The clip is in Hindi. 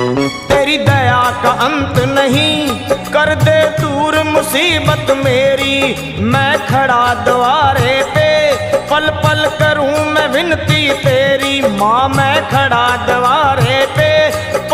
तेरी दया का अंत नहीं, कर दे दूर मुसीबत मेरी। मैं खड़ा द्वारे पे, पल पल करूं मैं विनती तेरी। माँ मैं खड़ा द्वारे